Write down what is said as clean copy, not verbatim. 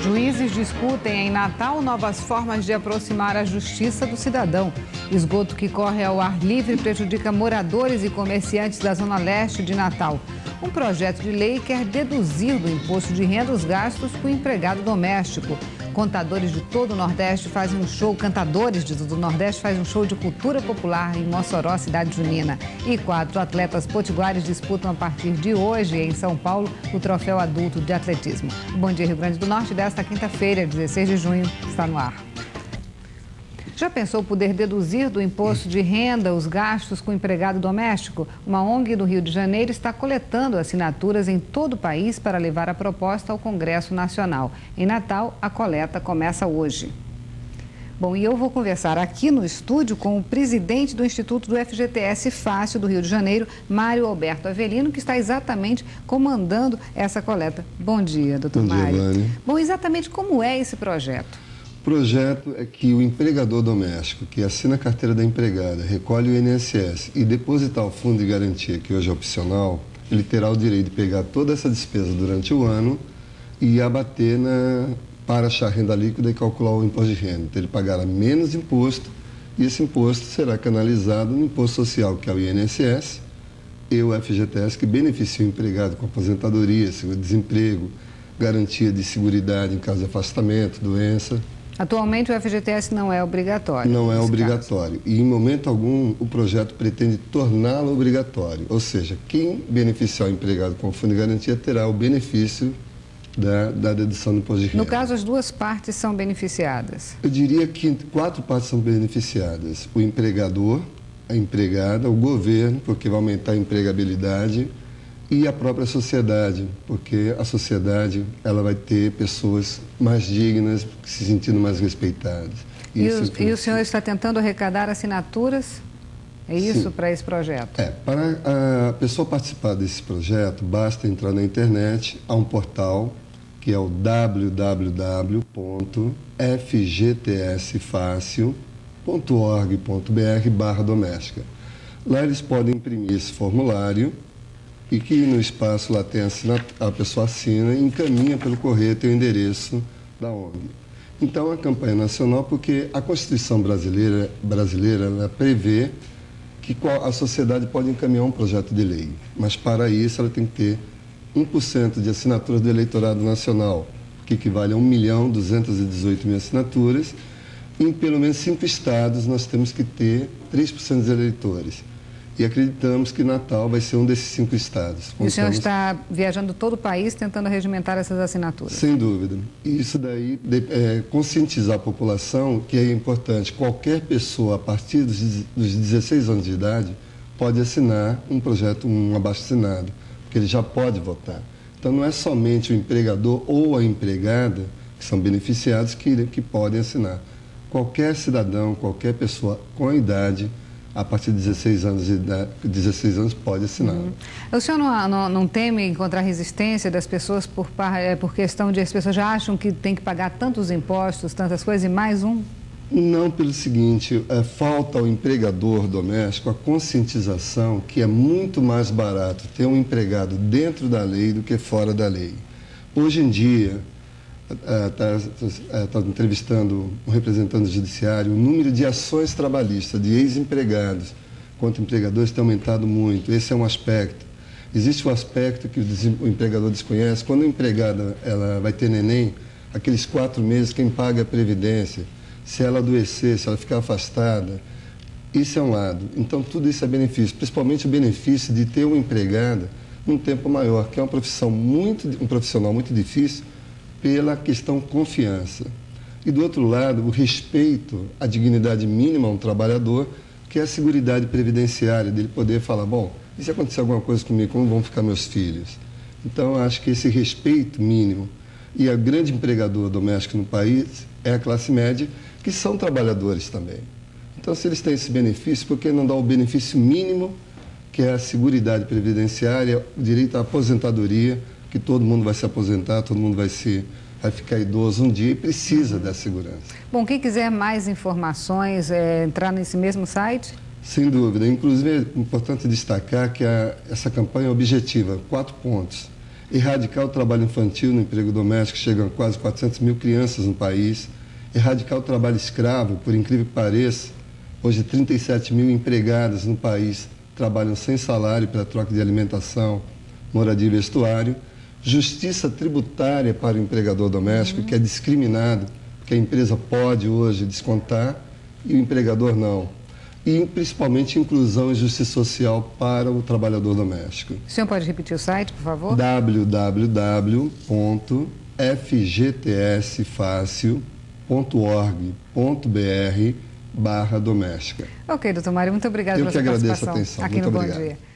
Juízes discutem em Natal novas formas de aproximar a justiça do cidadão. Esgoto que corre ao ar livre prejudica moradores e comerciantes da zona leste de Natal. Um projeto de lei quer deduzir do imposto de renda os gastos com o empregado doméstico. Cantadores de todo o Nordeste fazem um show de cultura popular em Mossoró, cidade junina. E 4 atletas potiguares disputam a partir de hoje, em São Paulo, o troféu adulto de atletismo. O Bom Dia Rio Grande do Norte desta quinta-feira, 16 de junho, está no ar. Já pensou poder deduzir do imposto de renda os gastos com o empregado doméstico? Uma ONG do Rio de Janeiro está coletando assinaturas em todo o país para levar a proposta ao Congresso Nacional. Em Natal, a coleta começa hoje. Bom, e eu vou conversar aqui no estúdio com o presidente do Instituto do FGTS Fácil do Rio de Janeiro, Mário Alberto Avelino, que está exatamente comandando essa coleta. Bom dia, doutor Mário. Bom dia, Vânia. Bom, exatamente como é esse projeto? O projeto é que o empregador doméstico que assina a carteira da empregada, recolhe o INSS e depositar o fundo de garantia, que hoje é opcional, ele terá o direito de pegar toda essa despesa durante o ano e abater para achar renda líquida e calcular o imposto de renda. Então, ele pagará menos imposto e esse imposto será canalizado no imposto social, que é o INSS, e o FGTS, que beneficia o empregado com aposentadoria, seguro-desemprego, garantia de seguridade em caso de afastamento, doença. Atualmente o FGTS não é obrigatório. Não é obrigatório. E em momento algum o projeto pretende torná-lo obrigatório. Ou seja, quem beneficiar o empregado com o fundo de garantia terá o benefício da dedução do imposto de renda. No caso, as duas partes são beneficiadas? Eu diria que 4 partes são beneficiadas. O empregador, a empregada, o governo, porque vai aumentar a empregabilidade, e a própria sociedade, porque a sociedade ela vai ter pessoas mais dignas, se sentindo mais respeitadas. E o senhor está tentando arrecadar assinaturas? É isso para esse projeto? Para a pessoa participar desse projeto, basta entrar na internet, há um portal que é o www.fgtsfacil.org.br/doméstica. Lá eles podem imprimir esse formulário e que no espaço lá tem a pessoa assina e encaminha pelo correio o endereço da ONG. Então, a campanha nacional, porque a Constituição brasileira ela prevê que a sociedade pode encaminhar um projeto de lei, mas para isso ela tem que ter 1% de assinaturas do eleitorado nacional, que equivale a 1.218.000 assinaturas, e em pelo menos 5 estados nós temos que ter 3% dos eleitores. E acreditamos que Natal vai ser um desses 5 estados. E o senhor está viajando todo o país tentando regimentar essas assinaturas? Sem dúvida. E isso daí, conscientizar a população que é importante. Qualquer pessoa, a partir dos 16 anos de idade, pode assinar um projeto, um abaixo-assinado, porque ele já pode votar. Então, não é somente o empregador ou a empregada que são beneficiados que podem assinar. Qualquer cidadão, qualquer pessoa com a idade, a partir de 16 anos pode assinar. O senhor não teme encontrar resistência das pessoas por questão de as pessoas já acham que tem que pagar tantos impostos, tantas coisas e mais um? Não, pelo seguinte, falta ao empregador doméstico a conscientização que é muito mais barato ter um empregado dentro da lei do que fora da lei. Hoje em dia, está entrevistando um representante do judiciário, o número de ações trabalhistas de ex-empregados contra empregadores tem aumentado muito. Esse é um aspecto. Existe um aspecto que o empregador desconhece. Quando a empregada ela vai ter neném, aqueles 4 meses, quem paga é a previdência. Se ela adoecer, se ela ficar afastada, isso é um lado. Então, tudo isso é benefício, principalmente o benefício de ter uma empregada num tempo maior, que é um profissional muito difícil, pela questão confiança. E, do outro lado, o respeito à dignidade mínima a um trabalhador, que é a seguridade previdenciária, dele poder falar, bom, e se acontecer alguma coisa comigo, como vão ficar meus filhos? Então, eu acho que esse respeito mínimo, e a grande empregadora doméstica no país é a classe média, que são trabalhadores também. Então, se eles têm esse benefício, por que não dar o benefício mínimo, que é a seguridade previdenciária, o direito à aposentadoria, que todo mundo vai se aposentar, todo mundo vai ficar idoso um dia e precisa dessa segurança. Bom, quem quiser mais informações, entrar nesse mesmo site? Sem dúvida. Inclusive, é importante destacar que essa campanha é objetiva, 4 pontos. Erradicar o trabalho infantil no emprego doméstico, chegam a quase 400 mil crianças no país. Erradicar o trabalho escravo, por incrível que pareça, hoje 37 mil empregadas no país trabalham sem salário para troca de alimentação, moradia e vestuário. Justiça tributária para o empregador doméstico, que é discriminado, porque a empresa pode hoje descontar e o empregador não. E, principalmente, inclusão e justiça social para o trabalhador doméstico. O senhor pode repetir o site, por favor? www.fgtsfacil.org.br/doméstica. Ok, doutor Mário, muito obrigado pela sua participação aqui no Bom Dia.